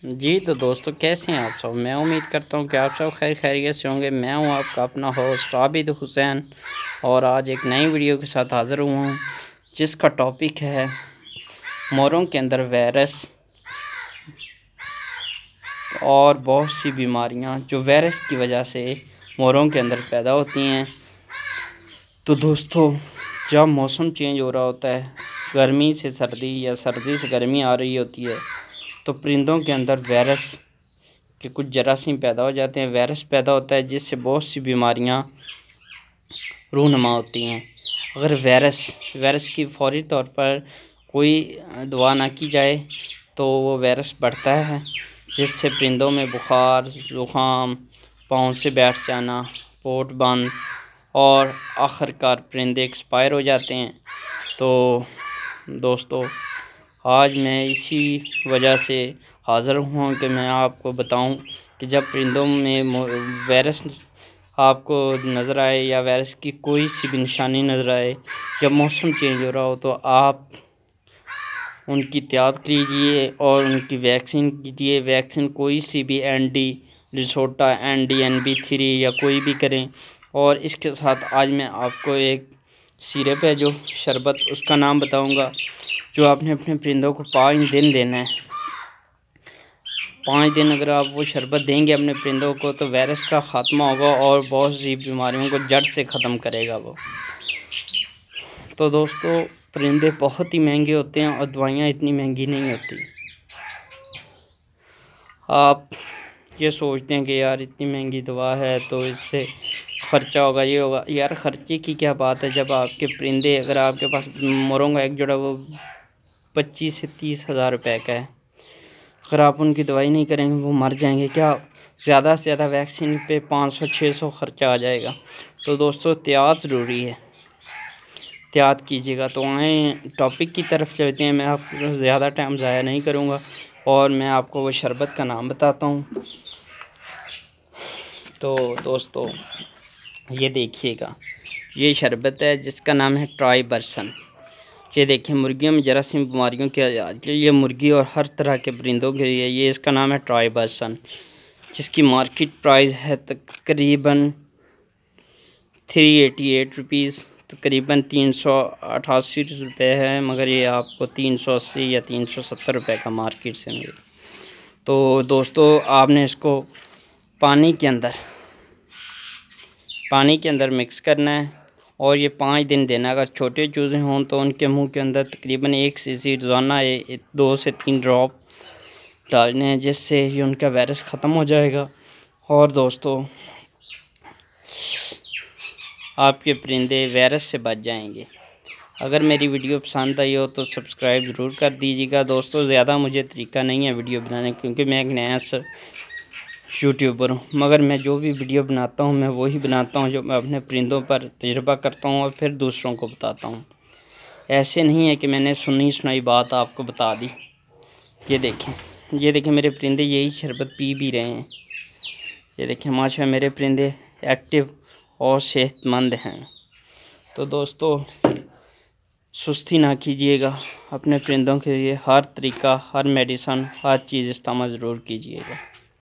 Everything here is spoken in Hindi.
जी तो दोस्तों, कैसे हैं आप सब। मैं उम्मीद करता हूं कि आप सब खैर खैरियत से होंगे। मैं हूं आपका अपना होस्ट आबिद हुसैन और आज एक नई वीडियो के साथ हाज़िर हुआ हूं, जिसका टॉपिक है मोरों के अंदर वायरस और बहुत सी बीमारियां जो वायरस की वजह से मोरों के अंदर पैदा होती हैं। तो दोस्तों, जब मौसम चेंज हो रहा होता है, गर्मी से सर्दी या सर्दी से गर्मी आ रही होती है, तो परिंदों के अंदर वायरस के कुछ जरासीम पैदा हो जाते हैं। वायरस पैदा होता है जिससे बहुत सी बीमारियां रूनुमा होती हैं। अगर वायरस की फौरी तौर पर कोई दवा ना की जाए तो वो वायरस बढ़ता है, जिससे परिंदों में बुखार, ज़ुकाम, पाँव से बैठ जाना, पोट बंद और आखिरकार परिंदे एक्सपायर हो जाते हैं। तो दोस्तों, आज मैं इसी वजह से हाज़िर हुआ कि मैं आपको बताऊं कि जब परिंदों में वायरस आपको नज़र आए या वायरस की कोई सी भी निशानी नज़र आए, जब मौसम चेंज हो रहा हो, तो आप उनकी एहतियात कीजिए और उनकी वैक्सीन कीजिए। वैक्सीन कोई सी भी लिसोटा NDNB3 या कोई भी करें। और इसके साथ आज मैं आपको एक सिरप है, जो शरबत, उसका नाम बताऊंगा, जो आपने अपने परिंदों को 5 दिन देना है। 5 दिन अगर आप वो शरबत देंगे अपने परिंदों को, तो वायरस का ख़ात्मा होगा और बहुत सी बीमारियों को जड़ से ख़त्म करेगा वो। तो दोस्तों, परिंदे बहुत ही महंगे होते हैं और दवाइयाँ इतनी महंगी नहीं होती। आप ये सोचते हैं कि यार इतनी महंगी दवा है तो इससे ख़र्चा होगा, ये होगा। यार ख़र्चे की क्या बात है, जब आपके परिंदे, अगर आपके पास मोरों का एक जोड़ा वो 25 से 30 हज़ार रुपये का है, अगर आप उनकी दवाई नहीं करेंगे वो मर जाएंगे। क्या ज़्यादा से ज़्यादा वैक्सीन पे 500-600 ख़र्चा आ जाएगा। तो दोस्तों, एहतियात ज़रूरी है, एहतियात कीजिएगा। तो आए टॉपिक की तरफ चलते हैं। मैं आपको ज़्यादा टाइम ज़ाया नहीं करूँगा और मैं आपको वो शरबत का नाम बताता हूँ। तो दोस्तों, ये देखिएगा, ये शरबत है जिसका नाम है ट्राइबर्सन। ये देखिए, मुर्गियों में जरासीम बीमारियों के इलाज, ये मुर्गी और हर तरह के परिंदों के लिए ये इसका नाम है ट्राइबर्सन, जिसकी मार्केट प्राइस है तकरीबन 388 रुपीज़, तकरीबन 388 रुपये है, मगर ये आपको 380 या 370 रुपये का मार्केट से मिले। तो दोस्तों, आपने इसको पानी के अंदर मिक्स करना है और ये 5 दिन देना। अगर छोटे चूज़े हों तो उनके मुंह के अंदर तकरीबन 1 सीसी रोज़ाना 2 से 3 ड्रॉप डालने हैं, जिससे ये उनका वायरस ख़त्म हो जाएगा। और दोस्तों, आपके परिंदे वायरस से बच जाएंगे। अगर मेरी वीडियो पसंद आई हो तो सब्सक्राइब ज़रूर कर दीजिएगा। दोस्तों, ज़्यादा मुझे तरीका नहीं है वीडियो बनाने, क्योंकि मैं एक नया यूट्यूबर हूँ, मगर मैं जो भी वीडियो बनाता हूँ मैं वही बनाता हूँ जो मैं अपने परिंदों पर तजुर्बा करता हूँ और फिर दूसरों को बताता हूँ। ऐसे नहीं है कि मैंने सुनी सुनाई बात आपको बता दी। ये देखें मेरे परिंदे यही शरबत पी भी रहे हैं। ये देखें, माशाल्लाह मेरे परिंदे एक्टिव और सेहतमंद हैं। तो दोस्तों, सुस्ती ना कीजिएगा, अपने परिंदों के लिए हर तरीका, हर मेडिसन, हर चीज़ इस्तेमाल ज़रूर कीजिएगा।